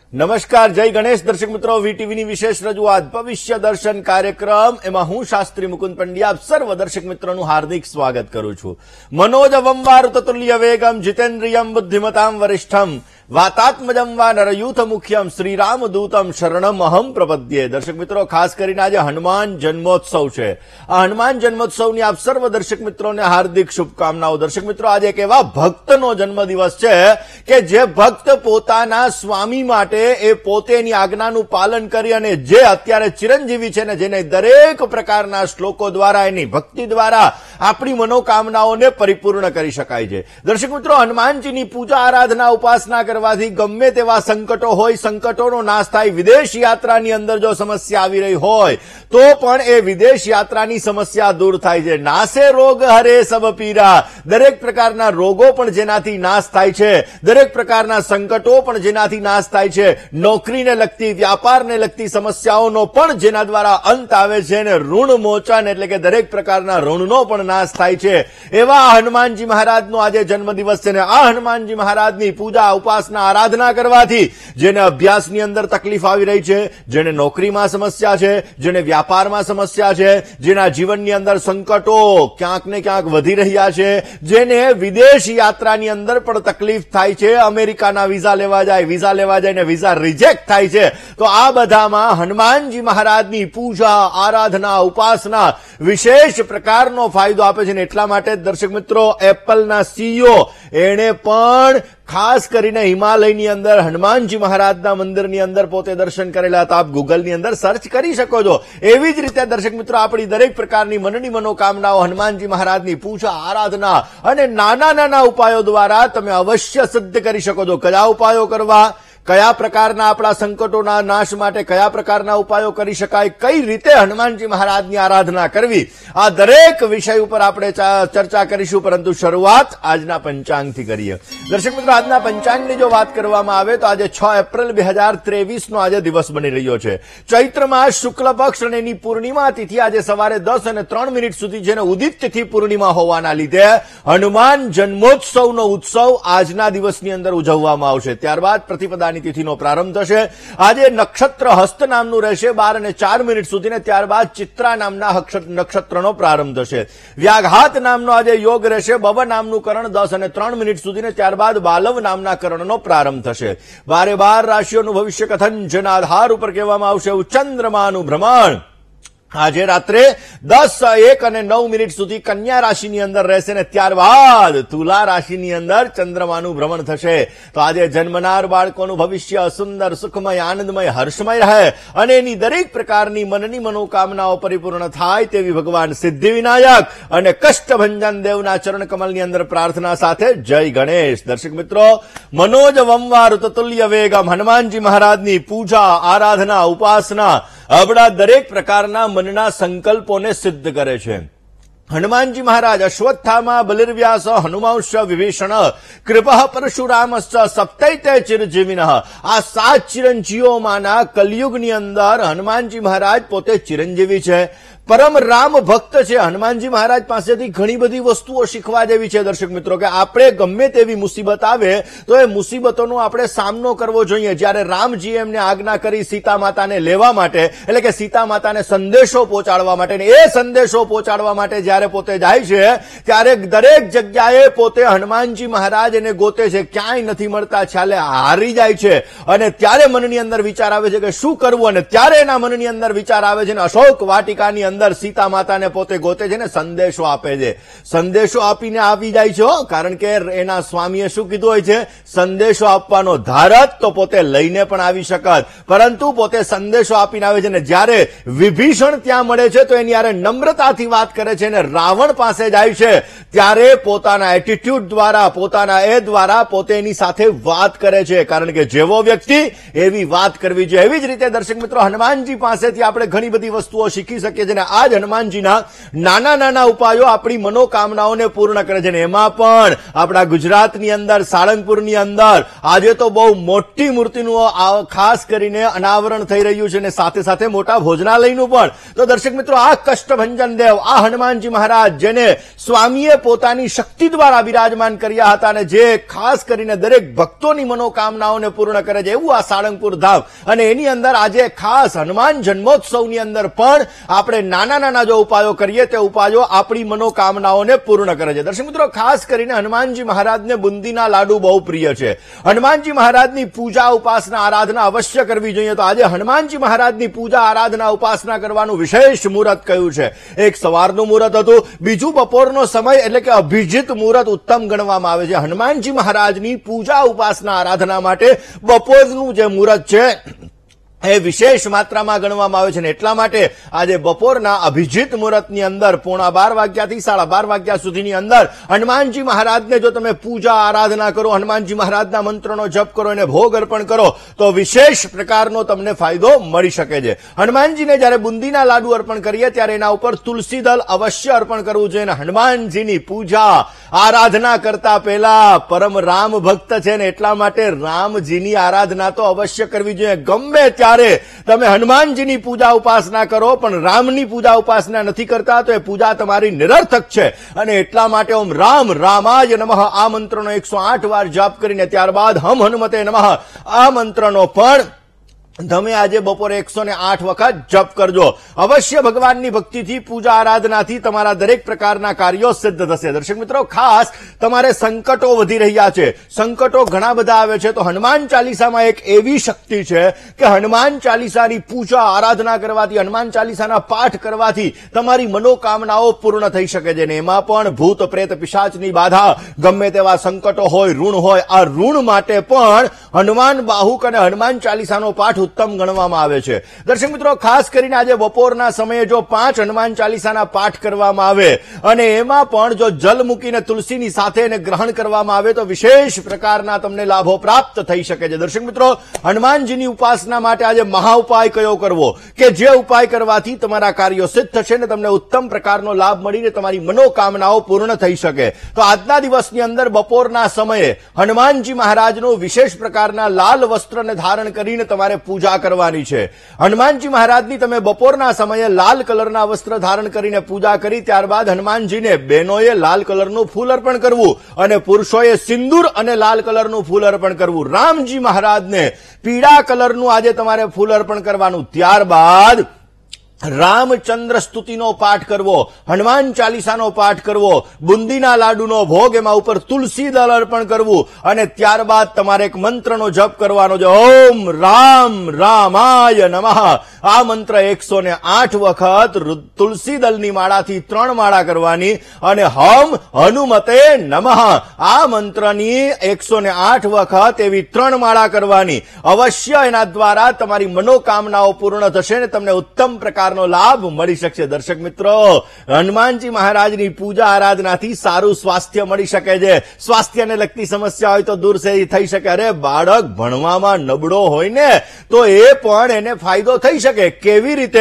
નમસ્કાર, જય ગણેશ. દર્શક મિત્રો, વીટીવીની વિશેષ રજૂઆત ભવિષ્ય દર્શન કાર્યક્રમ, એમાં હું શાસ્ત્રી મુકુંદ પંડ્યા આપ સર્વ દર્શક મિત્રોનું હાર્દિક સ્વાગત કરું છું. મનોજવમ વારુતતુલ્ય વેગમ જીતેન્દ્રિયમ બુદ્ધિમતામ વરિષ્ઠમ વાતાત્મજમ વા નરયુથ મુખ્યમ શ્રીરામદૂતમ શરણમ અહમ પ્રપદ્યે. દર્શક મિત્રો, ખાસ કરીને આજે હનુમાન જન્મોત્સવ છે. આ હનુમાન જન્મોત્સવની આપ સર્વ દર્શક મિત્રોને હાર્દિક શુભકામનાઓ. દર્શક મિત્રો, આજે એક એવા ભક્તનો જન્મદિવસ છે કે જે ભક્ત પોતાના સ્વામી માટે એ પોતેની આજ્ઞાનું પાલન કરી અને જે અત્યારે ચિરંજીવી છે ને, જેને દરેક પ્રકારના શ્લોકો દ્વારા, એની ભક્તિ દ્વારા આપણી મનોકામનાઓને પરિપૂર્ણ કરી શકાય છે. દર્શક મિત્રો, હનુમાનજીની પૂજા આરાધના ઉપાસના કરવાથી ગમે તેવા સંકટો હોય, સંકટોનો નાશ થાય. વિદેશ યાત્રાની અંદર જો સમસ્યા આવી રહી હોય તો પણ એ વિદેશ યાત્રાની સમસ્યા દૂર થાય છે. નાશે રોગ હરે સબ પીરા. દરેક પ્રકારના રોગો પણ જેનાથી નાશ થાય છે, દરેક પ્રકારના સંકટો પણ જેનાથી નાશ થાય છે, નોકરીને લગતી, વ્યાપારને લગતી સમસ્યાઓનો પણ જેના દ્વારા અંત આવે છે, અને ઋણ મોચન એટલે કે દરેક પ્રકારના ઋણનો પણ નાશ થાય છે. એવા હનુમાનજી મહારાજનો આજે જન્મદિવસ છે ને આ હનુમાનજી મહારાજની પૂજા ઉપાસના આરાધના કરવાથી જેને અભ્યાસની અંદર તકલીફ આવી રહી છે, જેને નોકરીમાં સમસ્યા છે, જેને વ્યાપારમાં સમસ્યા છે, જેના જીવનની અંદર સંકટો ક્યાંક ને ક્યાંક વધી રહ્યા છે, જેને વિદેશ યાત્રાની અંદર પણ તકલીફ થાય છે, અમેરિકાના વિઝા લેવા જાય ને વિઝા રિજેક્ટ થાય છે, તો આ બધામાં હનુમાનજી મહારાજની પૂજા આરાધના ઉપાસના વિશેષ પ્રકારનો ફાયદો આપે છે. એટલા માટે દર્શક મિત્રો, એપલના સીઈઓ એણે પણ ખાસ કરીને હિમાલયની અંદર હનુમાનજી મહારાજના મંદિરની અંદર પોતે દર્શન કરેલા હતા. આપ ગૂગલની અંદર સર્ચ કરી શકો છો. એવી જ રીતે દર્શક મિત્રો, આપણી દરેક પ્રકારની મનની મનોકામનાઓ હનુમાનજી મહારાજની પૂજા આરાધના અને નાના નાના ઉપાયો દ્વારા તમે અવશ્ય સિદ્ધ કરી શકો છો. કયા ઉપાયો કરવા, કયા પ્રકારના આપણા સંકટોના નાશ માટે કયા પ્રકારના ઉપાયો કરી શકાય, કઈ રીતે હનુમાનજી મહારાજની આરાધના કરવી, આ દરેક વિષય ઉપર આપણે ચર્ચા કરીશું. પરંતુ શરૂઆત આજના પંચાંગથી કરીએ. દર્શક મિત્રો, આજના પંચાંગની જો વાત કરવામાં આવે તો આજે 6 એપ્રિલ 2023 નો આજે દિવસ બની રહ્યો છે. ચૈત્ર માસ શુક્લ પક્ષ અને એની પૂર્ણિમા તિથિ આજે સવારે 10:03 સુધી જેને ઉદિત તિથિ પૂર્ણિમા હોવાના લીધે હનુમાન જન્મોત્સવનો ઉત્સવ આજના દિવસની અંદર ઉજવવામાં આવશે. ત્યારબાદ પ્રતિપદાની તિથિનો પ્રારંભ થશે. આજે નક્ષત્ર હસ્ત નામનું રહેશે 12:04 સુધી ને ત્યારબાદ ચિત્રા નામના નક્ષત્રનો પ્રારંભ થશે. વ્યાઘાત નામનો આજે યોગ રહેશે. બવ નામનું કરણ 10:03 સુધી ને ત્યારબાદ બાલવ નામના કરણનો પ્રારંભ થશે. 12 રાશિઓનું ભવિષ્ય કથન જેના આધાર ઉપર કહેવામાં આવશે ચંદ્રમાનું ભ્રમણ આજે રાત્રે 10:01:09 સુધી કન્યા રાશિની અંદર રહેશે ને ત્યારબાદ તુલા રાશિની અંદર ચંદ્રમાનું ભ્રમણ થશે. તો આજે જન્મનાર બાળકોનું ભવિષ્ય સુંદર, સુખમય, આનંદમય, હર્ષમય રહે અને એની દરેક પ્રકારની મનની મનોકામનાઓ પરિપૂર્ણ થાય તેવી ભગવાન સિદ્ધિ વિનાયક અને કષ્ટભંજન દેવના ચરણ કમલની અંદર પ્રાર્થના સાથે જય ગણેશ. દર્શક મિત્રો, મનોજવમ વારુતતુલ્ય વેગમ હનુમાનજી મહારાજની પૂજા આરાધના ઉપાસના આપણા દરેક પ્રકારના મનના સંકલ્પોને સિદ્ધ કરે છે. હનુમાનજી મહારાજ અશ્વત્થામા બલિર્વ્યાસ હનુમાંશ વિભીષણ કૃપઃ પરશુરામશ્ચ સપ્તૈતે ચિરજીવિનઃ. આ 7 ચિરંજીવીઓમાંના કલયુગની અંદર હનુમાનજી મહારાજ પોતે ચિરંજીવી છે, પરમ રામ ભક્ત છે. હનુમાનજી મહારાજ પાસેથી ઘણી બધી વસ્તુઓ શીખવા જેવી છે. દર્શક મિત્રો, કે આપણે ગમે તેવી મુસીબત આવે તો એ મુસીબતોનો આપણે સામનો કરવો જોઈએ. જ્યારે રામજી એમને આજ્ઞા કરી સીતા માતાને લેવા માટે, એટલે કે સીતા માતાને સંદેશો પહોંચાડવા માટે, એ સંદેશો પહોંચાડવા માટે જ્યારે પોતે જાય છે ત્યારે દરેક જગ્યાએ પોતે હનુમાનજી મહારાજ એને ગોતે છે, ક્યાંય નથી મળતા, છેલ્લે હારી જાય છે અને ત્યારે મનની અંદર વિચાર આવે છે કે શું કરવું, અને ત્યારે એના મનની અંદર વિચાર આવે છે ને અશોક વાટિકાની અંદર સીતા માતાને પોતે ગોતે છે ને સંદેશો આપે છે. સંદેશો આપીને આવી જાય છે, કારણ કે એના સ્વામીએ શું કીધું હોય છે, સંદેશો આપવાનો ધારત તો પોતે લઈને પણ આવી શકત, પરંતુ પોતે સંદેશો આપીને આવે છે. ને જ્યારે વિભીષણ ત્યાં મળે છે તો એની યારે નમ્રતાથી વાત કરે છે અને રાવણ પાસે જાય છે ત્યારે પોતાના એટીટ્યુડ દ્વારા, પોતાના એ દ્વારા પોતે એની સાથે વાત કરે છે, કારણ કે જેવો વ્યક્તિ એવી વાત કરવી જોઈએ. એવી જ રીતે દર્શક મિત્રો, હનુમાનજી પાસેથી આપણે ઘણી બધી વસ્તુઓ શીખી શકીએ છીએ. આ જ હનુમાનજીના નાના નાના ઉપાયો આપણી મનોકામનાઓને પૂર્ણ કરે છે. એમાં પણ આપણા ગુજરાતની અંદર, સાળંગપુરની અંદર આજે તો બહુ મોટી મૂર્તિનું ખાસ કરીને અનાવરણ થઈ રહ્યું છે અને સાથે સાથે મોટા ભોજનાલયનું પણ. તો દર્શક મિત્રો, આ કષ્ટભંજન દેવ, આ હનુમાનજી મહારાજ જેને સ્વામીએ પોતાની શક્તિ દ્વારા બિરાજમાન કર્યા હતા અને જે ખાસ કરીને દરેક ભક્તોની મનોકામનાઓને પૂર્ણ કરે છે, એવું આ સાળંગપુર ધામ. અને એની અંદર આજે ખાસ હનુમાન જન્મોત્સવની અંદર પણ આપણે નાના નાના જો ઉપાયો કરીએ તે ઉપાયો આપણી મનોકામનાઓને પૂર્ણ કરે છે. દર્શક મિત્રો, ખાસ કરીને હનુમાનજી મહારાજને બુંદીના લાડુ બહુ પ્રિય છે. હનુમાનજી મહારાજની પૂજા, ઉપાસના, આરાધના અવશ્ય કરવી જોઈએ. તો આજે હનુમાનજી મહારાજની પૂજા, આરાધના, ઉપાસના કરવાનું વિશેષ મુહૂર્ત કયું છે. એક સવારનું મુહૂર્ત હતું, બીજું બપોરનો સમય એટલે કે અભિજીત મુહૂર્ત ઉત્તમ ગણવામાં આવે છે. હનુમાનજી મહારાજની પૂજા, ઉપાસના, આરાધના માટે બપોરનું જે મુહૂર્ત છે એ વિશેષ માત્રામાં ગણવામાં આવે છે ને એટલા માટે આજે બપોરના અભિજીત મુહૂર્તની અંદર 11:15 વાગ્યાથી 12:30 વાગ્યા સુધીની અંદર હનુમાનજી મહારાજને જો તમે પૂજા આરાધના કરો, હનુમાનજી મહારાજના મંત્રનો જપ કરો, એને ભોગ અર્પણ કરો તો વિશેષ પ્રકારનો તમને ફાયદો મળી શકે છે. હનુમાનજીને જ્યારે બુંદીના લાડુ અર્પણ કરીએ ત્યારે એના ઉપર તુલસી દળ અવશ્ય અર્પણ કરવું જોઈએ. હનુમાનજીની પૂજા આરાધના કરતા પહેલા પરમ રામ ભક્ત છે ને એટલા માટે રામજીની આરાધના તો અવશ્ય કરવી જોઈએ. ગમે ત્યારે તમે હનુમાનજીની પૂજા ઉપાસના કરો પણ રામની પૂજા ઉપાસના નથી કરતા તો એ પૂજા તમારી નિરર્થક છે. અને એટલા માટે ઓમ રામ રામાય નમઃ આ મંત્રનો 108 વાર જાપ કરીને ત્યારબાદ હમ હનુમતે નમઃ આ મંત્રનો પણ તમે આજે બપોરે 108 વખત જપ કરજો. અવશ્ય ભગવાનની ભક્તિથી, પૂજા આરાધનાથી તમારા દરેક પ્રકારના કાર્યો સિદ્ધ થશે. દર્શક મિત્રો, ખાસ તમારે સંકટો વધી રહ્યા છે, સંકટો ઘણા બધા આવે છે, તો હનુમાન ચાલીસામાં એક એવી શક્તિ છે કે હનુમાન ચાલીસાની પૂજા આરાધના કરવાથી, હનુમાન ચાલીસાના પાઠ કરવાથી તમારી મનોકામનાઓ પૂર્ણ થઈ શકે છે. ને એમાં પણ ભૂત પ્રેત પિશાચની બાધા, ગમે તેવા સંકટો હોય, ઋણ હોય, આ ઋણ માટે પણ હનુમાન બાહુક અને હનુમાન ચાલીસાનો પાઠ ઉત્તમ ગણવામાં આવે છે. દર્શક મિત્રો, ખાસ કરીને આજે બપોરના સમયે જો 5 હનુમાન ચાલીસાના પાઠ કરવામાં આવે અને એમાં પણ જો જલ મૂકીને તુલસીની સાથે એને ગ્રહણ કરવામાં આવે તો વિશેષ પ્રકારના તમને લાભો પ્રાપ્ત થઈ શકે છે. દર્શક મિત્રો, હનુમાનજીની ઉપાસના માટે આજે મહા ઉપાય કયો કરવો કે જે ઉપાય કરવાથી તમારા કાર્યો સિદ્ધ થશે ને તમને ઉત્તમ પ્રકારનો લાભ મળીને તમારી મનોકામનાઓ પૂર્ણ થઈ શકે. તો આજના દિવસની અંદર બપોરના સમયે હનુમાનજી મહારાજનું વિશેષ પ્રકારના લાલ વસ્ત્રને ધારણ કરીને તમારે પૂજા કરવાની છે. હનુમાનજી મહારાજની તમે બપોરના સમયે લાલ કલરના વસ્ત્ર ધારણ કરીને પૂજા કરી ત્યારબાદ હનુમાનજીને બહેનોએ લાલ કલરનું ફૂલ અર્પણ કરવું અને પુરુષોએ સિંદૂર અને લાલ કલરનું ફૂલ અર્પણ કરવું. રામજી મહારાજને પીળા કલરનું આજે તમારે ફૂલ અર્પણ કરવાનું. ત્યારબાદ રામચંદ્ર સ્તુતિનો પાઠ કરવો, હનુમાન ચાલીસાનો પાઠ કરવો, બુંદીના લાડુનો ભોગ, એમાં ઉપર તુલસી દળ અર્પણ કરવું અને ત્યારબાદ તમારે એક મંત્રનો જપ કરવાનો છે. ઓમ રામ રામાય નમઃ આ મંત્ર 108 વખત તુલસી દળની માળાથી 3 માળા કરવાની અને હમ હનુમતે નમઃ આ મંત્રની 108 વખત એવી 3 માળા કરવાની. અવશ્ય એના દ્વારા તમારી મનોકામનાઓ પૂર્ણ થશે ને તમને ઉત્તમ પ્રકાર લાભ મળી શકશે. દર્શક મિત્રો, હનુમાનજી મહારાજની પૂજા આરાધનાથી સારું સ્વાસ્થ્ય મળી શકે છે. સ્વાસ્થ્યને લગતી સમસ્યા હોય તો દૂર થઈ શકે. અરે બાળક ભણવામાં નબળો હોય ને તો એ પણ એને ફાયદો થઈ શકે. કેવી રીતે?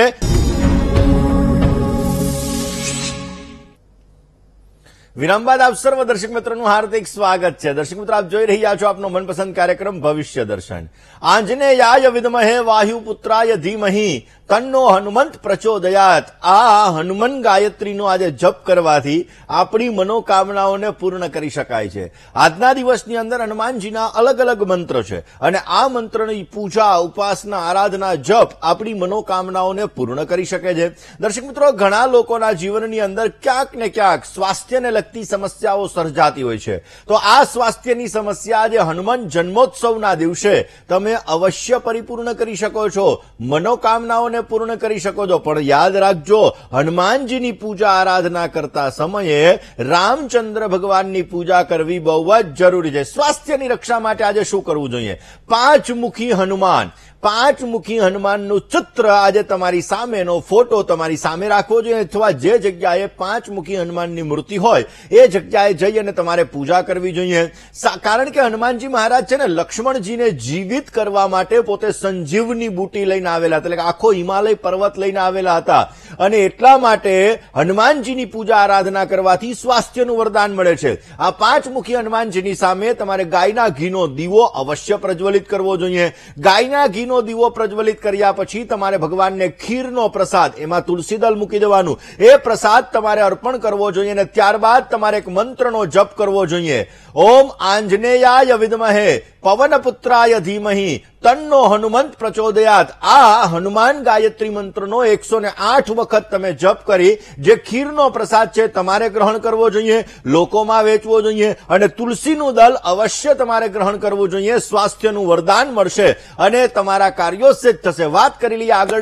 વિરામ બાદ આપ સર્વ દર્શક મિત્રોનું હાર્દિક સ્વાગત છે. દર્શક મિત્રો, આપ જોઈ રહ્યા છો આપનો મનપસંદ કાર્યક્રમ ભવિષ્ય દર્શન. આંજનેયાય વિદ્મહે વાયુપુત્રાય ધીમહિ તન્નો હનુમંત પ્રચોદયાત. આ હનુમન ગાયત્રીનો આજે જપ કરવાથી આપણી મનોકામનાઓને પૂર્ણ કરી શકાય છે. આજના દિવસની અંદર હનુમાનજીના અલગ અલગ મંત્ર છે અને આ મંત્રની પૂજા, ઉપાસના, આરાધના, જપ આપણી મનોકામનાઓને પૂર્ણ કરી શકે છે. દર્શક મિત્રો, ઘણા લોકોના જીવનની અંદર ક્યાંક ને ક્યાંક સ્વાસ્થ્યને લગતી સમસ્યાઓ સર્જાતી હોય છે. તો આ સ્વાસ્થ્યની સમસ્યા આજે હનુમાન જન્મોત્સવના દિવસે તમે અવશ્ય પરિપૂર્ણ કરી શકો છો, મનોકામનાઓને પૂર્ણ કરી શકો છો. પણ યાદ રાખજો, હનુમાનજીની પૂજા આરાધના કરતા સમયે રામચંદ્ર ભગવાનની પૂજા કરવી બહુ જ જરૂરી છે. સ્વાસ્થ્યની રક્ષા માટે આજે શું કરવું જોઈએ? 5 મુખી હનુમાન, 5 મુખી હનુમાનનું ચિત્ર આજે તમારી સામેનો ફોટો તમારી સામે રાખવો જોઈએ અથવા જે જગ્યાએ 5 મુખી હનુમાનની મૂર્તિ હોય એ જગ્યાએ જઈ અને તમારે પૂજા કરવી જોઈએ. કારણ કે હનુમાનજી મહારાજ છે ને લક્ષ્મણજીને જીવિત કરવા માટે પોતે સંજીવની બુટી લઈને આવેલા, એટલે કે આખો હિમાલય પર્વત લઈને આવેલા હતા અને એટલા માટે હનુમાનજીની પૂજા આરાધના કરવાથી સ્વાસ્થ્યનું વરદાન મળે છે. આ 5 મુખી હનુમાનજીની સામે તમારે ગાયના ઘીનો દીવો અવશ્ય પ્રજ્વલિત કરવો જોઈએ. ગાયના ઘીનો દીવો પ્રજ્વલિત કર્યા પછી તમારે ભગવાનને ખીરનો પ્રસાદ, એમાં તુલસી દળ મૂકી દેવાનું, એ પ્રસાદ તમારે અર્પણ કરવો જોઈએ અને ત્યારબાદ તમારે એક મંત્રનો જપ કરવો જોઈએ. ઓમ આંજનેયાય વિદ્મહે પવનપુત્રાય ધીમહિ તન્નો હનુમંત પ્રચોદયાત. આ હનુમાન ગાયત્રી મંત્રનો 108 વખત તમે જપ કરી જે ખીરનો પ્રસાદ છે તમારે ગ્રહણ કરવો જોઈએ, લોકોમાં વેચવો જોઈએ અને તુલસીનું દળ અવશ્ય તમારે ગ્રહણ કરવું જોઈએ. સ્વાસ્થ્યનું વરદાન મળશે અને તમારા કાર્યો સિદ્ધ થશે. વાત કરી લઈએ આગળ.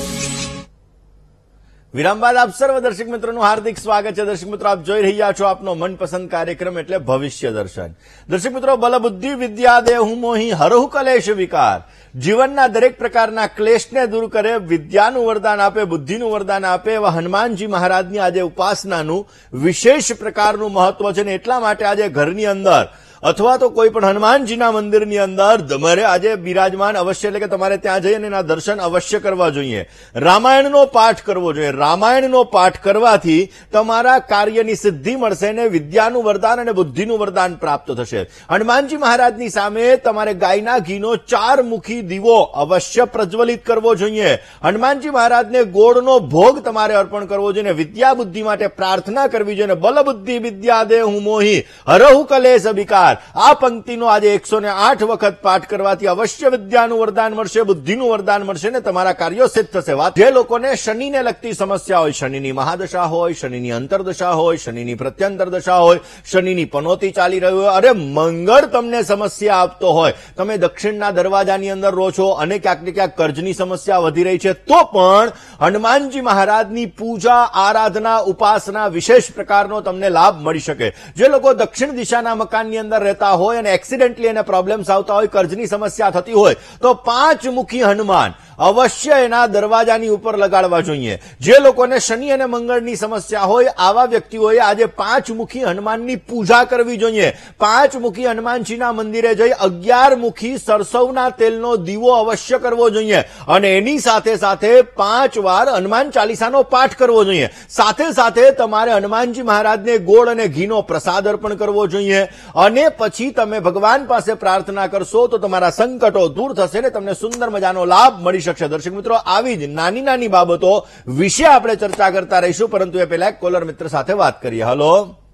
વિરામ બાદ આપ સર્વ દર્શક મિત્રોનું હાર્દિક સ્વાગત છે. દર્શક મિત્રો, આપ જોઈ રહ્યા છો આપનો મનપસંદ કાર્યક્રમ એટલે ભવિષ્ય દર્શન. દર્શક મિત્રો, બલ બુદ્ધિ વિદ્યા દેહુ મોહી હરહુ કલેશ વિકાર. જીવનના દરેક પ્રકારના ક્લેશને દૂર કરે, વિદ્યાનું વરદાન આપે, બુદ્ધિનું વરદાન આપે એવા હનુમાનજી મહારાજની આજે ઉપાસનાનું વિશેષ પ્રકારનું મહત્વ છે. ને એટલા માટે આજે ઘરની અંદર અથવા તો કોઈ પણ હનુમાનજીના મંદિરની અંદર તમારે આજે બિરાજમાન અવશ્ય, એટલે કે તમારે ત્યાં જઈને એના દર્શન અવશ્ય કરવા જોઈએ. રામાયણનો પાઠ કરવો જોઈએ. રામાયણનો પાઠ કરવાથી તમારા કાર્યની સિદ્ધિ મળશે અને વિદ્યાનું વરદાન અને બુદ્ધિનું વરદાન પ્રાપ્ત થશે. હનુમાનજી મહારાજની સામે તમારે ગાયના ઘીનો 4 મુખી દીવો અવશ્ય પ્રજ્વલિત કરવો જોઈએ. હનુમાનજી મહારાજને ગોળનો ભોગ તમારે અર્પણ કરવો જોઈએ. વિદ્યા બુદ્ધિ માટે પ્રાર્થના કરવી જોઈએ. બલ બુદ્ધિ વિદ્યા દેહુ મોહી હરહુ કલેશ વિકાર. આ પંક્તિનો આજે 108 વખત પાઠ કરવાથી અવશ્ય વિદ્યાનું વરદાન મળશે, બુદ્ધિનું વરદાન મળશે ને તમારા કાર્યો સિદ્ધ થશે. વાત જે લોકોને શનિને લગતી સમસ્યા હોય, શનિની મહાદશા હોય, શનિની અંતરદશા હોય, શનિની પ્રત્યંતર દશા હોય, શનિની પનોતી ચાલી રહી હોય, અરે મંગળ તમને સમસ્યા આપતો હોય, તમે દક્ષિણના દરવાજાની અંદર રહો છો અને ક્યાંક ને ક્યાંક કર્જની સમસ્યા વધી રહી છે, તો પણ હનુમાનજી મહારાજની પૂજા, આરાધના, ઉપાસના વિશેષ પ્રકારનો તમને લાભ મળી શકે. જે લોકો દક્ષિણ દિશાના મકાનની અંદર રહેતા હોય અને એક્સિડેન્ટલી એને પ્રોબ્લેમ્સ આવતા હોય, કર્જની સમસ્યા થતી હોય, તો 5 મુખી હનુમાન અવશ્ય એના દરવાજાની ઉપર લગાડવા જોઈએ. જે લોકોને શનિ અને મંગળની સમસ્યા હોય આવા વ્યક્તિઓએ આજે 5 મુખી હનુમાનની પૂજા કરવી જોઈએ. 5 મુખી હનુમાનજીના મંદિરે જઈ 11 મુખી સરસવના તેલનો દીવો અવશ્ય કરવો જોઈએ અને એની સાથે સાથે 5 વાર હનુમાન ચાલીસાનો પાઠ કરવો જોઈએ. સાથે સાથે તમારે હનુમાનજી મહારાજને ગોળ અને ઘીનો પ્રસાદ અર્પણ કરવો જોઈએ અને પછી તમે ભગવાન પાસે પ્રાર્થના કરશો તો તમારા સંકટો દૂર થશે ને તમને સુંદર મજાનો લાભ મળી શકશે. દર્શક મિત્રો, આવી જ નાની નાની બાબતો વિશે આપણે ચર્ચા કરતા રહીશું, પરંતુ એ પહેલા એક કોલર મિત્ર સાથે વાત કરીએ. Hello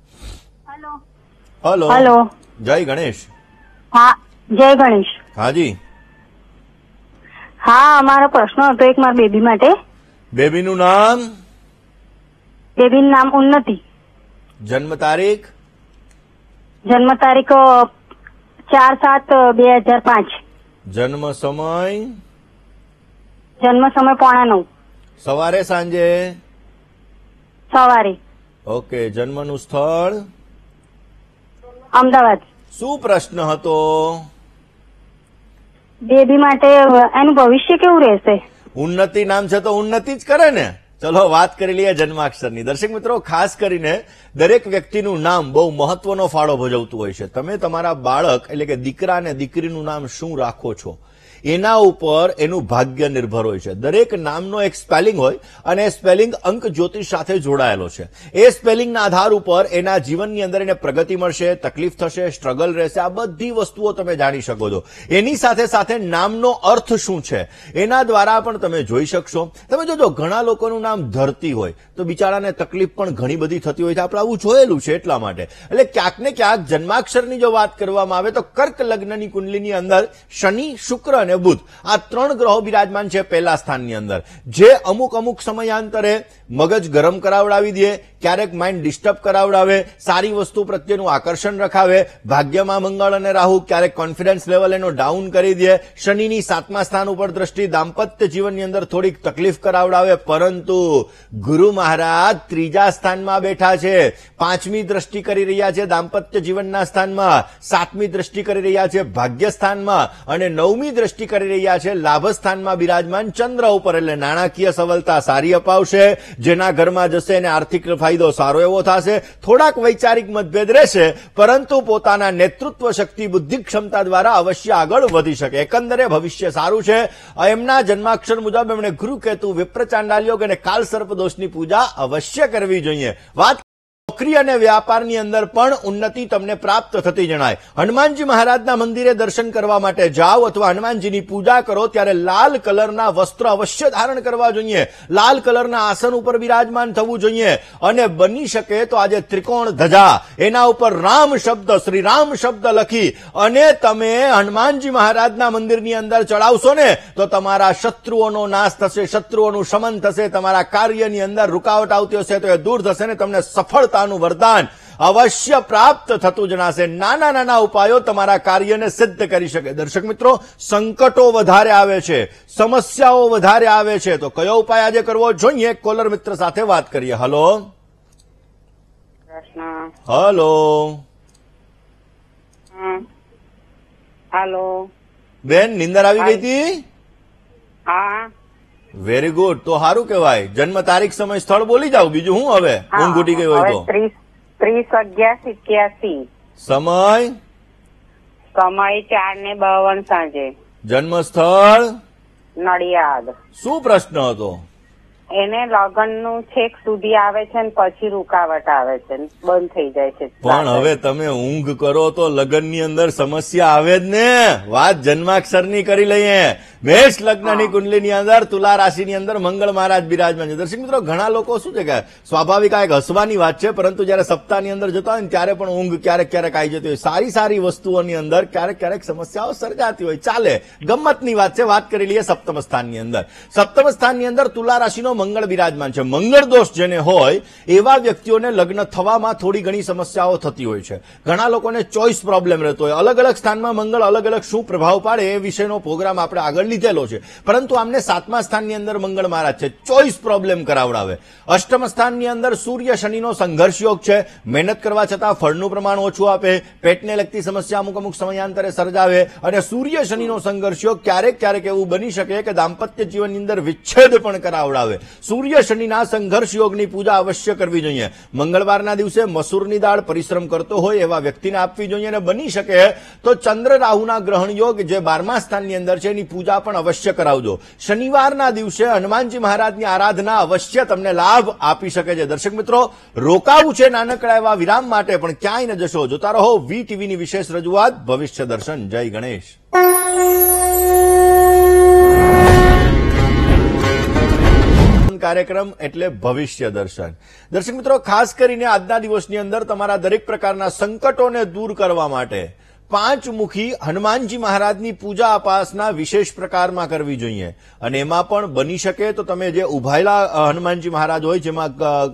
hello hello. જય ગણેશ. હા, જય ગણેશ. હાજી. હા, અમારો પ્રશ્ન હતો એક મારા બેબી માટે. બેબીનું નામ? બેબીનું નામ ઉન્નતિ. જન્મ તારીખ? જન્મ તારીખ 4/7/2005. જન્મ સમય? જન્મ સમય 8:45. સવારે સાંજે? સવારે. ઓકે. જન્મનું સ્થળ? અમદાવાદ. શું પ્રશ્ન હતો? બેબી માટે એનું ભવિષ્ય કેવું રહેશે? ઉન્નતિ નામ છે તો ઉન્નતિ જ કરે ને. ચલો વાત કરી લઈએ જન્માક્ષરની. દર્શક મિત્રો, ખાસ કરીને દરેક વ્યક્તિનું નામ બહુ મહત્વનો ફાળો ભજવતું હોય છે. તમે તમારા બાળક એટલે કે દીકરા અને દીકરીનું નામ શું રાખો છો એના ઉપર એનું ભાગ્ય નિર્ભર હોય છે. દરેક નામનો એક સ્પેલિંગ હોય અને એ સ્પેલિંગ અંક જ્યોતિષ સાથે જોડાયેલો છે. એ સ્પેલિંગના આધાર ઉપર એના જીવનની અંદર એને પ્રગતિ મળશે, તકલીફ થશે, સ્ટ્રગલ રહેશે, આ બધી વસ્તુઓ તમે જાણી શકો છો. એની સાથે સાથે નામનો અર્થ શું છે એના દ્વારા પણ તમે જોઈ શકશો. તમે જોજો, ઘણા લોકોનું નામ ધરતી હોય તો બિચારાને તકલીફ પણ ઘણી બધી થતી હોય છે. આપણે આવું જોયેલું છે. એટલા માટે એટલે ક્યાંક ને ક્યાંક જન્માક્ષરની જો વાત કરવામાં આવે તો કર્ક લગ્નની કુંડલીની અંદર શનિ, શુક્ર અને બુધ આ 3 ગ્રહો બિરાજમાન છે પહેલા સ્થાનની અંદર, જે અમુક સમયાંતરે મગજ ગરમ કરાવડાવી દે, ક્યારેક માઇન્ડ ડિસ્ટર્બ કરાવડાવે, સારી વસ્તુ પ્રત્યેનું આકર્ષણ રખાવે. ભાગ્યમાં મંગળ અને રાહુ ક્યારેક કોન્ફિડન્સ લેવલ એનો ડાઉન કરી દે. શનિની 7મા સ્થાન ઉપર દ્રષ્ટિ દાંપત્ય જીવનની અંદર થોડીક તકલીફ કરાવડાવે, પરંતુ ગુરુ મહારાજ 3જા સ્થાનમાં બેઠા છે. 5મી દ્રષ્ટિ કરી રહ્યા છે દાંપત્ય જીવનના સ્થાનમાં, 7મી દ્રષ્ટિ કરી રહ્યા છે ભાગ્ય સ્થાનમાં અને 9મી દ્રષ્ટિ દ્રષ્ટિ કરી રહ્યા છે લાભ સ્થાનમાં બિરાજમાન ચંદ્ર ઉપર, એટલે નાણાકીય સફળતા સારી અપાવશે. જેના ઘરમાં જશે એને આર્થિક ફાયદો સારો એવો થશે. થોડાક વૈચારિક મતભેદ રહેશે, પરંતુ પોતાના નેતૃત્વ શક્તિ, બુદ્ધિ ક્ષમતા દ્વારા અવશ્ય આગળ વધી શકે. એકંદરે ભવિષ્ય સારું છે. એમના જન્માક્ષર મુજબ એમણે ગુરુ, કેતુ, વિપ્ર, ચાંડાલ યોગ અને કાલ સર્પ દોષની પૂજા અવશ્ય કરવી જોઈએ. વાત નોકરી અને વ્યાપારની અંદર પણ ઉન્નતિ તમને પ્રાપ્ત થતી જણાય. હનુમાનજી મહારાજના મંદિરે દર્શન કરવા માટે જાઓ અથવા હનુમાનજીની પૂજા કરો ત્યારે લાલ કલરના વસ્ત્ર અવશ્ય ધારણ કરવા જોઈએ. લાલ કલરના આસન ઉપર બિરાજમાન થવું જોઈએ. અને બની શકે તો આજે ત્રિકોણ ધજા, એના ઉપર રામ શબ્દ, શ્રી રામ શબ્દ લખી અને તમે હનુમાનજી મહારાજના મંદિરની અંદર ચડાવશો ને તો તમારા શત્રુઓનો નાશ થશે, શત્રુઓનું શમન થશે. તમારા કાર્યની અંદર રૂકાવટ આવતી હશે તો એ દૂર થશે ને તમને સફળતાનું વરદાન અવશ્ય પ્રાપ્ત થતું જણાશે. નાના નાના ઉપાયો તમારા કાર્યને સિદ્ધ કરી શકે. દર્શક મિત્રો, સંકટો વધારે આવે છે, સમસ્યાઓ વધારે આવે છે, તો કયો ઉપાય આજે કરવો જોઈએ? કોલર મિત્ર સાથે વાત કરીએ. હલો હલો હેલો બેન, નિંદર આવી ગઈ હતી? હા. Very good. તો સારું કહેવાય. જન્મ તારીખ, સમય, સ્થળ બોલી જાવ. બીજું હું હવે ઊંઘ ઉઠી ગઈ હોય તો? 30/11/87. સમય? સમય 4:52 સાંજે. જન્મ સ્થળ? નડિયાદ. શું પ્રશ્ન હતો? એને લગ્નનું છેક સુધી આવે છે ને પછી રૂકાવટ આવે છે, બંધ થઈ જાય છે. પણ હવે તમે ઊંઘ કરો તો લગ્નની અંદર સમસ્યા આવે જ ને. વાત જન્માક્ષરની કરી લઈએ. મેષ લગ્નની કુંડલીની અંદર તુલા રાશિની અંદર મંગળ મહારાજ બિરાજમાન છે. દર્શક મિત્રો, ઘણા લોકો શું છે કે સ્વાભાવિક આ એક હસવાની વાત છે, પરંતુ જયારે સપ્તાહની અંદર જતા હોય ને ત્યારે પણ ઊંઘ ક્યારેક ક્યારેક આવી જતી હોય. સારી સારી વસ્તુઓની અંદર ક્યારેક ક્યારેક સમસ્યાઓ સર્જાતી હોય, ચાલે, ગમ્મતની વાત છે. વાત કરી લઈએ સપ્તમ સ્થાનની અંદર. સપ્તમ સ્થાનની અંદર તુલા રાશિનો મંગળ બિરાજમાન છે. મંગળ દોષ જેને હોય એવા વ્યક્તિઓને લગ્ન થવામાં થોડી ઘણી સમસ્યાઓ થતી હોય છે. ઘણા લોકોને ચોઇસ પ્રોબ્લેમ રહેતો હોય. અલગ અલગ સ્થાનમાં મંગળ અલગ અલગ શું પ્રભાવ પાડે એ વિશેનો પ્રોગ્રામ આપણે આગળ લીધેલો છે, પરંતુ આમને સાતમા સ્થાનની અંદર મંગળ મહારાજ છે, ચોઇસ પ્રોબ્લેમ કરાવડાવે. અષ્ટમ સ્થાનની અંદર સૂર્ય શનિનો સંઘર્ષ યોગ છે. મહેનત કરવા છતાં ફળનું પ્રમાણ ઓછું આપે, પેટને લગતી સમસ્યા અમુક અમુક સમયાંતરે સર્જાવે. અને સૂર્ય શનિનો સંઘર્ષ યોગ ક્યારેક ક્યારેક એવું બની શકે કે દાંપત્ય જીવનની અંદર વિચ્છેદ પણ કરાવડાવે. સૂર્ય શનિના સંઘર્ષ યોગની પૂજા અવશ્ય કરવી જોઈએ. મંગળવારના દિવસે મસૂરની દાળ પરિશ્રમ કરતો હોય એવા વ્યક્તિને આપવી જોઈએ. અને બની શકે તો ચંદ્ર રાહુના ગ્રહણ યોગ જે 12મા સ્થાનની અંદર છે એની પૂજા પણ અવશ્ય કરાવજો. શનિવારના દિવસે હનુમાનજી મહારાજની આરાધના અવશ્ય તમને લાભ આપી શકે છે. દર્શક મિત્રો, રોકાવું છે નાનકડા એવા વિરામ માટે, પણ ક્યાંય ન જશો. જોતા રહો વીટીવીની વિશેષ રજૂઆત ભવિષ્ય દર્શન. જય ગણેશ. કાર્યક્રમ એટલે ભવિષ્ય દર્શન. દર્શક મિત્રો, ખાસ કરીને આજના દિવસની અંદર તમારા દરેક પ્રકારના સંકટોને દૂર કરવા માટે પાંચમુખી હનુમાનજી મહારાજની પૂજા ઉપાસના વિશેષ પ્રકારમાં કરવી જોઈએ. અને એમાં પણ બની શકે તો તમે જે ઉભાયેલા હનુમાનજી મહારાજ હોય, જેમાં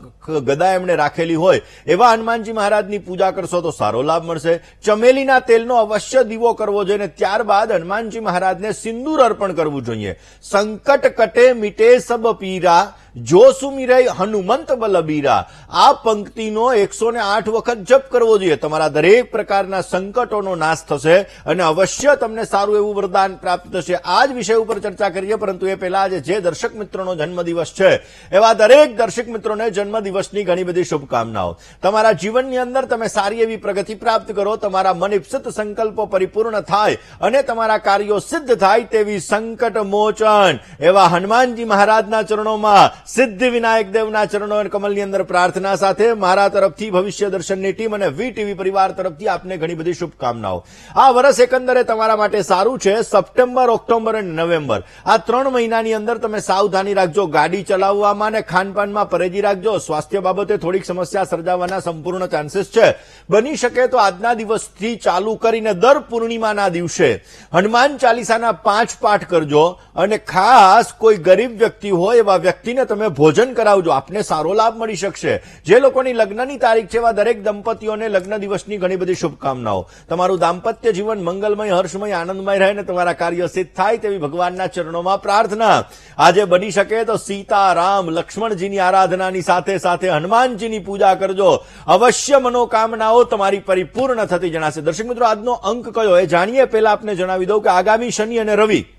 ગદા એમણે રાખેલી હોય, એવા હનુમાનજી મહારાજની પૂજા કરશો તો સારો લાભ મળશે. ચમેલીના તેલનો અવશ્ય દીવો કરવો જોઈએ. ત્યારબાદ હનુમાનજી મહારાજને સિંદૂર અર્પણ કરવું જોઈએ. સંકટ કટે મીટે સબ પીરા, જો સુમિરે હનુમંત બલબીરા. આ પંક્તિનો 108 વખત જપ કરવો જોઈએ. તમારા દરેક પ્રકારના સંકટોનો નાશ થશે અને અવશ્ય તમને સારું એવું વરદાન પ્રાપ્ત થશે. આ જ વિષય ઉપર ચર્ચા કરીએ, પરંતુ એ પહેલા આજે જે દર્શક મિત્રોનો જન્મદિવસ છે એવા દરેક દર્શક મિત્રોને જન્મદિવસની ઘણી બધી શુભકામનાઓ. તમારા જીવનની અંદર તમે સારી એવી પ્રગતિ પ્રાપ્ત કરો, તમારા મનઇપ્સિત સંકલ્પો પરિપૂર્ણ થાય અને તમારા કાર્યો સિદ્ધ થાય તેવી સંકટ મોચન એવા હનુમાનજી મહારાજના ચરણોમાં, સિદ્ધિ વિનાયક દેવના ચરણો અને કમલની અંદર પ્રાર્થના સાથે મારા તરફથી, ભવિષ્ય દર્શનની ટીમ અને વીટીવી પરિવાર તરફથી આપને ઘણી બધી શુભકામનાઓ. આ વર્ષ એકંદરે તમારા માટે સારું છે. સપ્ટેમ્બર, ઓક્ટોબર અને નવેમ્બર આ 3 મહિનાની અંદર તમે સાવધાની રાખજો. ગાડી ચલાવવામાં અને ખાનપાનમાં પરેજી રાખજો. સ્વાસ્થ્ય બાબતે થોડીક સમસ્યા સર્જાવાના સંપૂર્ણ ચાન્સીસ છે. બની શકે તો આજના દિવસથી ચાલુ કરીને દર પૂર્ણિમાના દિવસે હનુમાન ચાલીસાના 5 પાઠ કરજો. અને ખાસ કોઈ ગરીબ વ્યક્તિ હોય એવા વ્યક્તિને તમે ભોજન કરાવજો. આપને સારો લાભ મળી શકશે. જે લોકોની લગ્નની તારીખ છે એવા દરેક દંપતીઓને લગ્ન દિવસની ઘણી બધી શુભકામનાઓ. તમારું દાંપત્ય જીવન મંગલમય, હર્ષમય, આનંદમય રહે ને તમારા કાર્ય સિદ્ધ થાય તેવી ભગવાનના ચરણોમાં પ્રાર્થના. આજે બની શકે તો સીતા, રામ, લક્ષ્મણજીની આરાધનાની સાથે સાથે હનુમાનજીની પૂજા કરજો. અવશ્ય મનોકામનાઓ તમારી પરિપૂર્ણ થતી જણાશે. દર્શક મિત્રો, આજનો અંક કયો એ જાણીએ પહેલા આપને જણાવી દઉં કે આગામી શનિ અને રવિ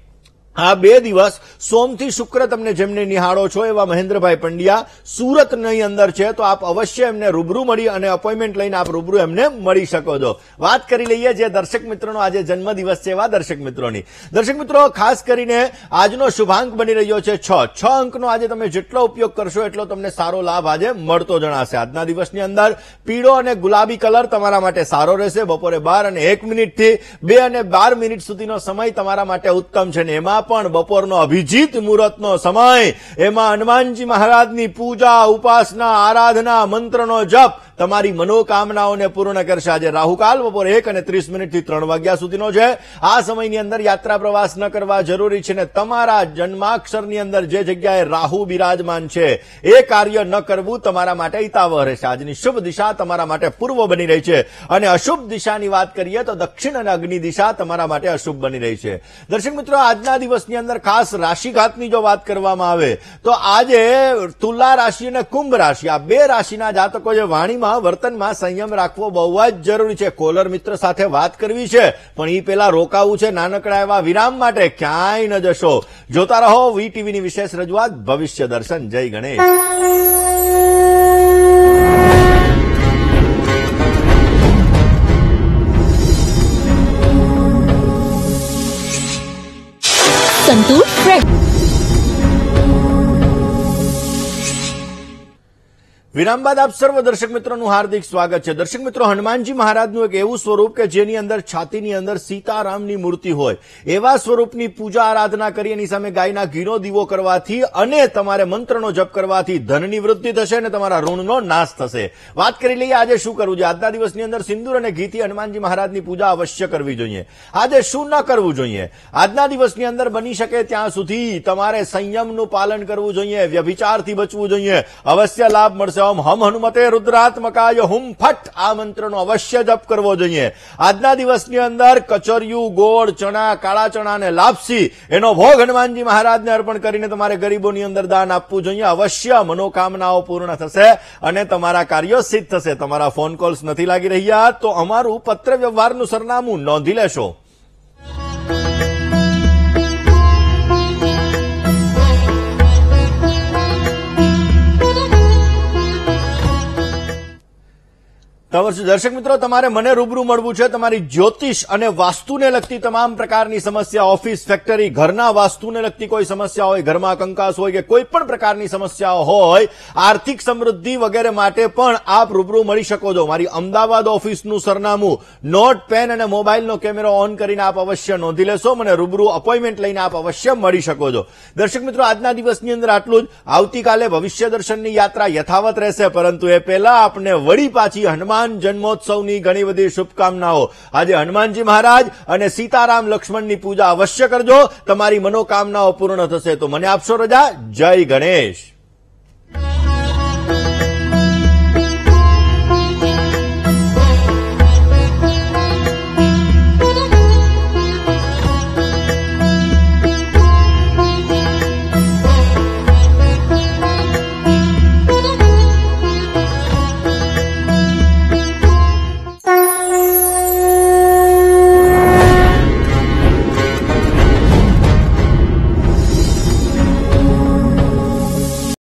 આ 2 દિવસ સોમથી શુક્ર તમને જેમને નિહાળો છો એવા મહેન્દ્રભાઈ પંડ્યા સુરતની અંદર છે, તો આપ અવશ્ય એમને રૂબરૂ મળી અને અપોઇન્ટમેન્ટ લઈને આપ રૂબરૂ એમને મળી શકો છો. વાત કરી લઈએ જે દર્શક મિત્રોનો આજે જન્મદિવસ છે એવા દર્શક મિત્રોની. દર્શક મિત્રો, ખાસ કરીને આજનો શુભાંક બની રહ્યો છે 6 અંકનો. આજે તમે જેટલો ઉપયોગ કરશો એટલો તમને સારો લાભ આજે મળતો જણાશે. આજના દિવસની અંદર પીળો અને ગુલાબી કલર તમારા માટે સારો રહેશે. બપોરે 12:01 થી 2:12 સુધીનો સમય તમારા માટે ઉત્તમ છે. ને એમાં પણ બપોરનો અભિજીત મુહૂર્તનો સમય, એમાં હનુમાનજી મહારાજની પૂજા, ઉપાસના, આરાધના, મંત્રનો જપ તમારી મનોકામનાઓને પૂર્ણ કરશે. આજે રાહુકાલ બપોરે 1:30 થી 3 વાગ્યા સુધીનો છે. આ સમયની અંદર યાત્રા પ્રવાસ ન કરવા જરૂરી છે. ને તમારા જન્માક્ષરની અંદર જે જગ્યાએ રાહુ બિરાજમાન છે એ કાર્ય ન કરવું તમારા માટે હિતાવહ રહેશે. આજની શુભ દિશા તમારા માટે પૂર્વ બની રહી છે અને અશુભ દિશાની વાત કરીએ તો દક્ષિણ અને અગ્નિ દિશા તમારા માટે અશુભ બની રહી છે. દર્શક મિત્રો, આજના દિવસની અંદર ખાસ રાશિઘાતની જો વાત કરવામાં આવે તો આજે તુલા રાશિ અને કુંભ રાશિ, આ 2 રાશિના જાતકો જે વાણીમાં વર્તનમાં સંયમ રાખવો બહુ જ જરૂરી છે. કોલર મિત્ર સાથે વાત કરવી છે પણ એ પેલા રોકાવું છે નાનકડા એવા વિરામ માટે. ક્યાંય ન જશો, જોતા રહો વીટીવીની વિશેષ રજૂઆત ભવિષ્ય દર્શન. જય ગણેશ. સંતૂર ફ્રેશ. વિરામ બાદ આપ સર્વ દર્શક મિત્રોનું હાર્દિક સ્વાગત છે. દર્શક મિત્રો, હનુમાનજી મહારાજનું એક એવું સ્વરૂપ કે જેની અંદર છાતીની અંદર સીતારામની મૂર્તિ હોય એવા સ્વરૂપની પૂજા આરાધના કરી એની સામે ગાયના ઘીનો દીવો કરવાથી અને તમારે મંત્રનો જપ કરવાથી ધનની વૃદ્ધિ થશે અને તમારા ઋણનો નાશ થશે. વાત કરી લઈએ આજે શું કરવું જોઈએ. આજના દિવસની અંદર સિંદૂર અને ઘીથી હનુમાનજી મહારાજની પૂજા અવશ્ય કરવી જોઈએ. આજે શું ન કરવું જોઈએ? આજના દિવસની અંદર બની શકે ત્યાં સુધી તમારે સંયમનું પાલન કરવું જોઈએ, વ્યભિચારથી બચવું જોઈએ. અવશ્ય લાભ મળશે. ઓમ હમ હનુમતે રુદ્રાત્મકાય હુમ ફટ આ મંત્રનો અવશ્ય જપ કરવો જોઈએ. આજના દિવસની અંદર કચરિયું, ગોળ, ચણા, કાળા ચણા અને લાપસી એનો ભોગ હનુમાનજી મહારાજને અર્પણ કરીને તમારે ગરીબોની અંદર દાન આપવું જોઈએ. અવશ્ય મનોકામનાઓ પૂર્ણ થશે અને તમારા કાર્યો સિદ્ધ થશે. તમારા ફોન કોલ્સ નથી લાગી રહ્યા તો અમારું પત્ર વ્યવહારનું સરનામું નોંધી લેશો. દર્શક મિત્રો, તમારે મને રૂબરૂ મળવું છે. તમારી જ્યોતિષ અને વાસ્તુને લગતી તમામ પ્રકારની સમસ્યા, ઓફિસ, ફેક્ટરી, ઘરના વાસ્તુને લગતી કોઈ સમસ્યા હોય, ઘરમાં કંકાસ હોય કે કોઈ પણ પ્રકારની સમસ્યાઓ હોય, આર્થિક સમૃદ્ધિ વગેરે માટે પણ આપ રૂબરૂ મળી શકો છો. મારી અમદાવાદ ઓફિસનું સરનામું નોટ, પેન અને મોબાઈલનો કેમેરો ઓન કરીને આપ અવશ્ય નોંધી લેશો. મને રૂબરૂ અપોઇન્ટમેન્ટ લઈને આપ અવશ્ય મળી શકો છો. દર્શક મિત્રો, આજના દિવસની અંદર આટલું જ. આવતીકાલે ભવિષ્ય દર્શનની યાત્રા યથાવત રહેશે, પરંતુ એ પહેલા આપણે વળી પાછી હનુમાન જન્મોત્સવની ઘણી બધી શુભકામનાઓ. આજે હનુમાનજી મહારાજ અને સીતારામ લક્ષ્મણની પૂજા અવશ્ય કરજો. તમારી મનોકામનાઓ પૂર્ણ થશે. તો મને આપશો રજા. જય ગણેશ.